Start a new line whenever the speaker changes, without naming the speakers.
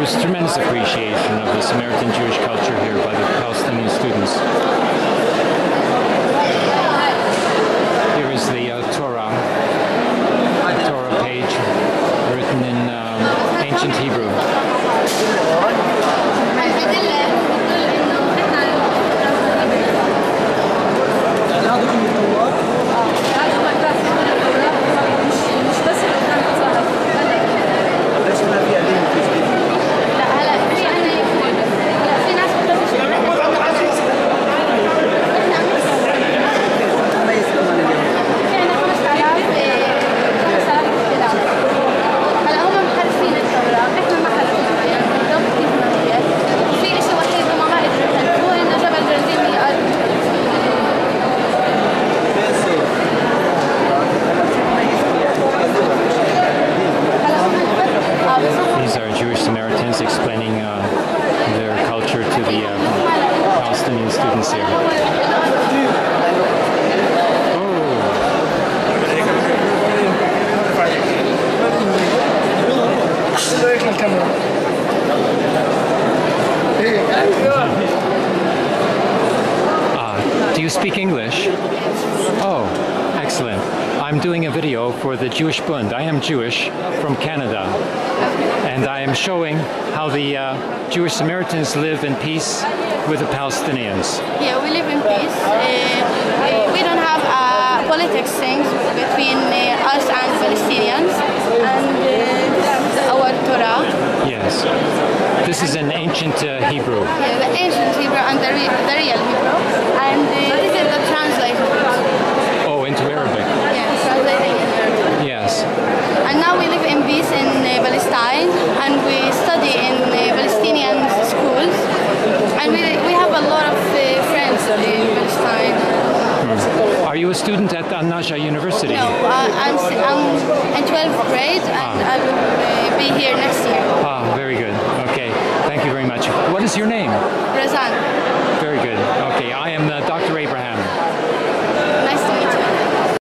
shows tremendous appreciation of the Samaritan Jewish culture here by the Palestinian students. Here is the Torah page written in ancient Hebrew. These are Jewish Samaritans explaining their culture to the Palestinian students here. Do you speak English? Oh, excellent. I'm doing a video for the Jewish Bund. I am Jewish from Canada, and I am showing how the Jewish Samaritans live in peace with the Palestinians.
Yeah, we live in peace. We don't have politics things between us and Palestinians, and this is our Torah.
Yes. This is an ancient Hebrew.
Yeah, the ancient Hebrew and the real Hebrew. And this is the translated.
Oh, into Arabic.
Yeah, translating in Arabic.
Yes.
And now we live in peace in Palestine, and we study in Palestinian schools. And we have a lot of friends in Palestine.
Are you a student at An-Najah University?
No, I'm in 12th grade, and I will be here next year.
Ah, very good. Okay, thank you very much. What is your name?
Razan.
Very good. Okay, I am Dr. Abraham.